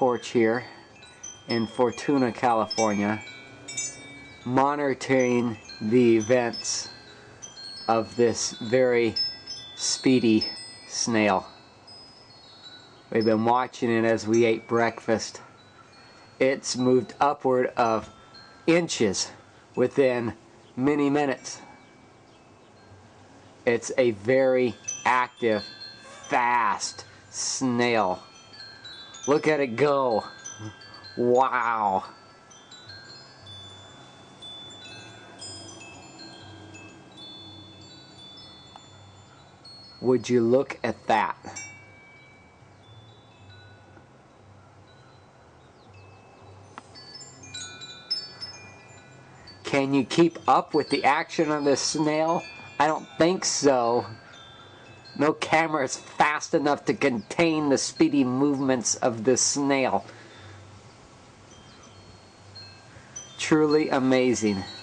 porch here in Fortuna, California, monitoring the events of this very speedy snail. We've been watching it as we ate breakfast. It's moved upward of inches within many minutes. It's a very active, fast snail. Look at it go. Wow. Would you look at that? Can you keep up with the action of this snail? I don't think so. No camera is fast enough to contain the speedy movements of this snail. Truly amazing.